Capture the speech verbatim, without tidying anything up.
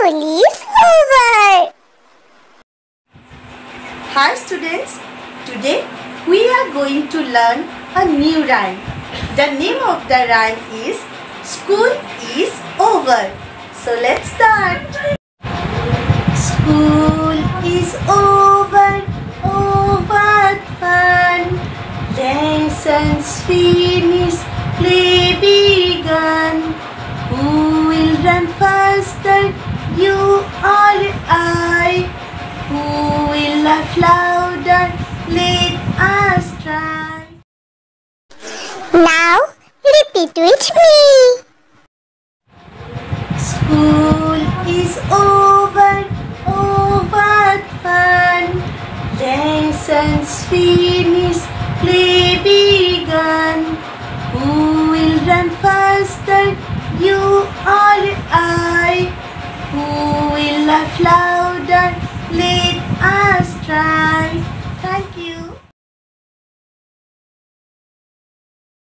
School is over. Hi students, today we are going to learn a new rhyme. The name of the rhyme is School is Over. So let's start. School is over, oh what fun. Lessons finished, play begun. Who will run faster, you or I? Who will laugh louder, let us try. Now repeat with me. School is over, oh what fun. Lessons finished, play begun. Who will run faster, you or I? Who will laugh louder, let